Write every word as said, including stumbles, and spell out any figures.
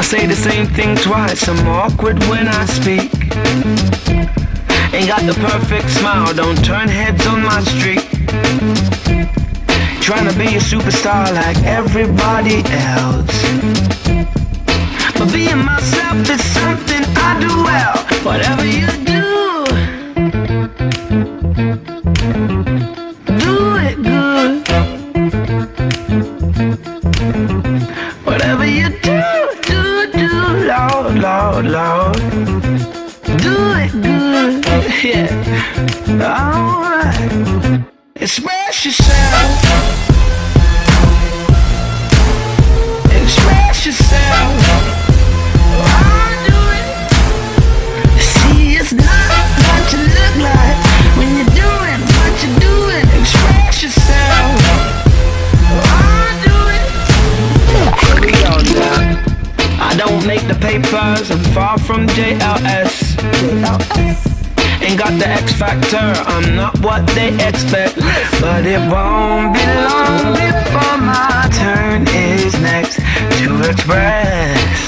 say the same thing twice, I'm awkward when I speak. Ain't got the perfect smile, don't turn heads on my street. Trying to be a superstar like everybody else, but being myself is something I do well. Whatever you do, do it good. Whatever you do, do, do, Lord, Lord, Lord, do it good, yeah, alright. Express yourself, express yourself. I do it. See, it's not what you look like when you're doing what you're doing. Express yourself. I do it. Here we go now. I don't make the papers, I'm far from J L S. J L S. Ain't got the X factor, I'm not what they expect. But it won't be long before my turn is next to express.